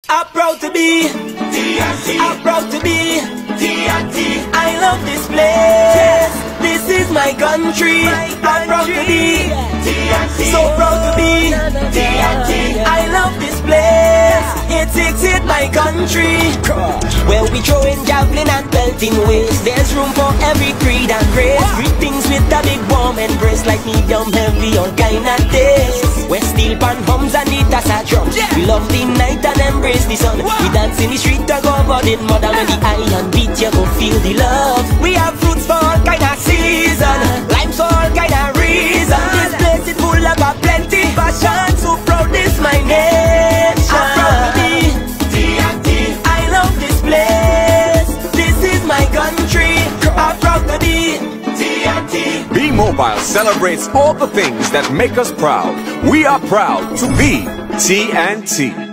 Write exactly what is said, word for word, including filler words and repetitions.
I'm proud to be T N T. I'm proud to be T N T. I love this place. This is my country. I'm proud to be T N T. so proud to be T N T. I love this place. It's it's it my country. Where we throwing javelin and pelting waste. There's room for every creed and race. Greetings with a big warm embrace, like medium heavy or kind of taste. Where steel pan hums and it as a drum. We love the night and embrace the sun. We dance in the street to go about it mother. When the iron beat you go feel the love. We have fruits for all kind of season, limes for all kind of reason. This place is full of a plenty passion. So proud this my nation. I'm proud to be T N T. I love this place. This is my country. I'm proud to be T N T. B-Mobile celebrates all the things that make us proud. We are proud to be T N T.